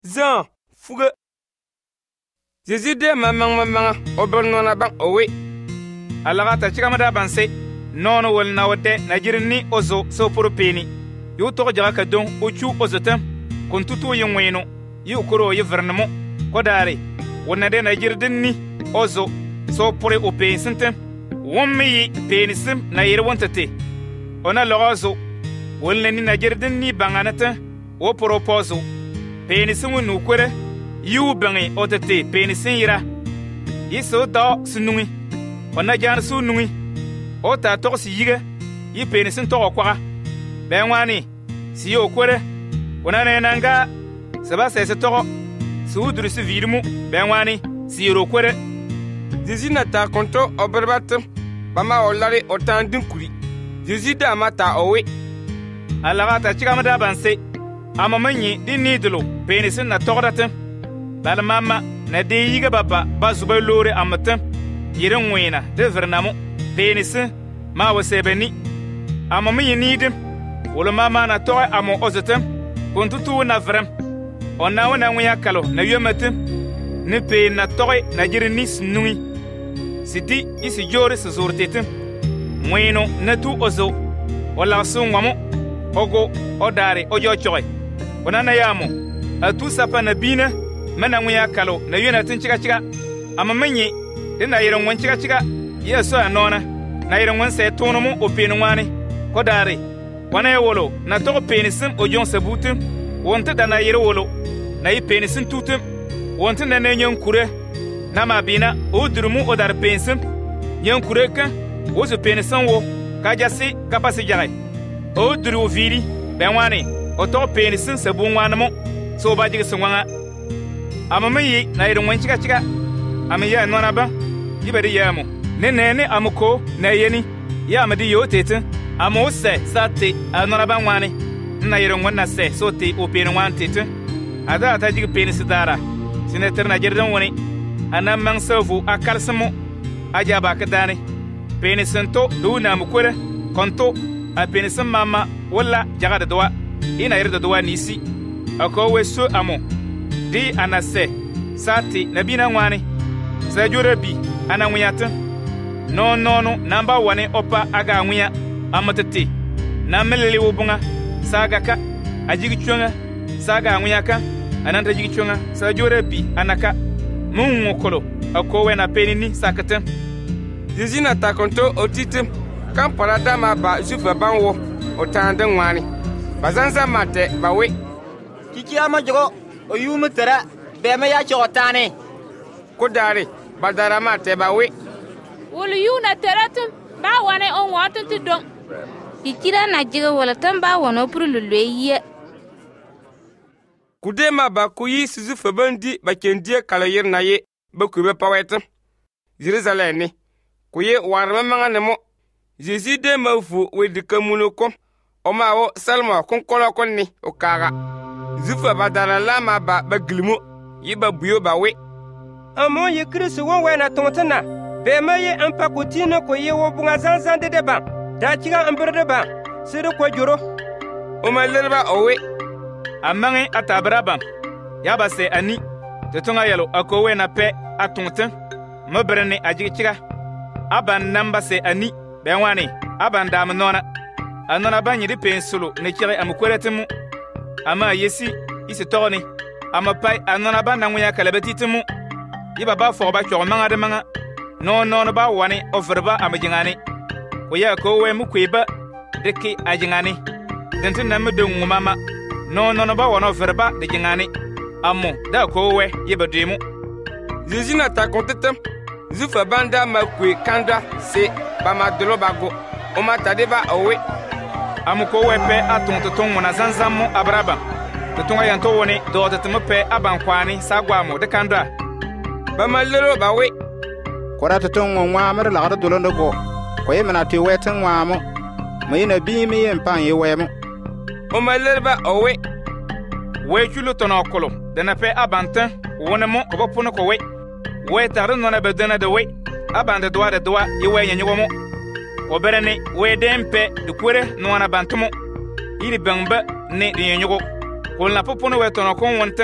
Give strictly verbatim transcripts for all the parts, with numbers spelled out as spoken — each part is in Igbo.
Zan fuga Jésus de mamang mamang obernona bang owe alaga ta chigama da banse nono wol na wode na jirni ozo so propeni yu to jaga ka don uchu ozotam kun tutu yin weno yu kuro yi vernamo ko dare wonna de na jirdin ni ozo so pore ope sintem wommi penisim na yir wontate ona logozo wolne ni na jirdin ni banganata o proposo penisim nu kwere yu bangi otate penisin yira yiso da sunungi ona jan su nungi o ta to si yiga yi penisin to kwa ben wani si yo kwere ona ne nanga saba se se to su duru si virmu ben wani si ro kwere Jésus na ta konto oberbatum bama olare otan dinkuri Jésus da mata owe alaga ta chigama da banse amamanyi dinni dilo penisin na togratum bala mama na de yiga baba bazuba lore amatam yirin wena de vernamo penisin ma wasebeni amamanyi nidim wala mama na toy amo ozatam kuntutu na vrem ona wana ngya kalo na yomatum ne pe na toy na jirini snui sidi isi jore se zortetum mweno na tu ozo wala sungwamo ogo odare ojo choy wana na yamo atu sapa na bina mana ngya kalo na yona tin chiga chiga amamanyi de na yirin wan chiga chiga yeso anona na yirin wan se tonomo openu wani ko dare wana yewolo na to penisim ojon sabutum wonta da na yiri wolo na yi penisim tutum wonta na nenyon kure na mabina o durumu o dar penisim nyen kure kan o so penisim wo ka jasi kapasi jare o duru viri ben wani o to penisim sabun wanamo so ba jigi sunwanga amamayi na yirin wan chiga chiga amaya nona ba yibari yamo ne ne ne amuko na yeni ya amadi yo tetin amo se sate anora ban wani na yirin wannan se so te o pen wan tetin ada ta jigi pen sidara sineter na jirdan wani anan man savu akalsamo aja ba ka dane pen santo do na mukure konto a pen san mama wala jaga da dowa ina yirda dowa nisi ako weso amo di anase sate nabina wani sa jorabi ananwiyatan no no no namba wani opa aga nwiya amatete na melele wobunga saga ka ajigi chunga saga nwiya ka ananta jigi chunga sa jorabi anaka mun ngokolo akowe na penini sakatan Jésus na ta konto otitum kan parada ma ba jufa banwo otande ngwani bazanza mate bawe kiki ama jogo oyumu tara be me ya chotane ko dare badara mate bawe wolu yuna taratum ba wane on watan tu don ikira na jiga wala tamba wono purulule ye kudema ba kuyi sizu fabandi ba kendie kala yir na ye ba kube pawet Jerusalem ni kuye warma manga nemo Jésus de mafu we dikamuno kom o mawo salma kon kolo kon ni o kaga zufa badara lama ba ba gilmo yiba buyo ba we amo ye kristo won we na tontana be maye an pakutino ko ye wo bunga zanzan de deba da kiga an berde ba sire ko joro o malerba owe amangi atabrabam yaba se ani de tonga yelo akowe na pe atonten mobrene ajikiga aban namba se ani ben wani aban dam nona anona banyi de pensulu ne kire amukweretemu ama yesi isi toni ama pai anona ban nanwya kalabetitemu yiba ba fo ba kyo manga de manga no no no ba wani overba amjingani oya ko we mu kweba deke ajingani dentin na medo ngumama no no no ba wani overba de jingani amo da ko we yiba demu Jésus na ta kontetem zufa banda makwe kanda se ba madolo bago o mata de ba owe amuko we pe atonto ton wona zanzammo abraba to tonga yanto woni do to tmo pe abankwani sagwamo de kanda ba malero ba we kora to ton nwa mer la do londo go ko yemna to wetan nwa mo mo yina bi mi yen pan ye wemo o malero ba owe we chulo tono kolo de na pe abantan wona mo ko pono ko we we tar no na be de na de we abande doa de doa ye we nyanyo mo oberene we dempe de kwere no na bantumo iri bangba ne de nyanyo ko la popono we tono kon wonta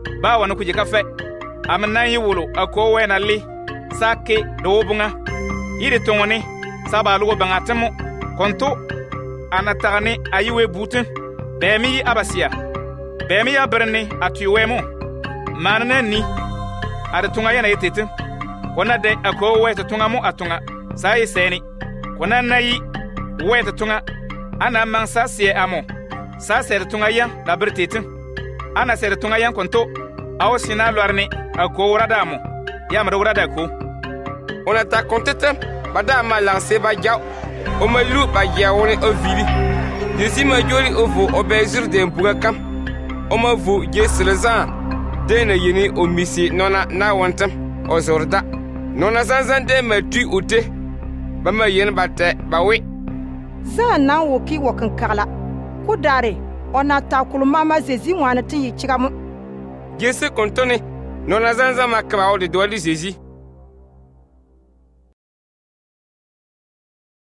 ba wani kuje kafe am nan yi wulu ako wena li sake do bunga yiri tongoni sabalu bangatemu konto anatagani ayiwe butun bemi abasia bemi ya berni atuwemo manana ni ada tunga yana yetete kona de ako weta tunga mu atunga sai seni kona nayi weta tunga ana mansa sie amo sa ser tunga yan da bertete ana ser tunga yan konto aw sina lorni ako wurada mo ya mara wurada ko ona ta kontete bada ma lancer ba jaw o ma lu ba jaw ne o vili desi ma joli o vo o bezir de mpuga kam o ma vo jesrezan de na yini o misi nona na wontam o zorda nona zanzan de ma tu ute ba ma yen batte ba we sa nan woki wokan kala ku dare ona ta kulma ma zezi wana tin yi cigamu jese kontone nona zanzan ma ka ba o de doli zezi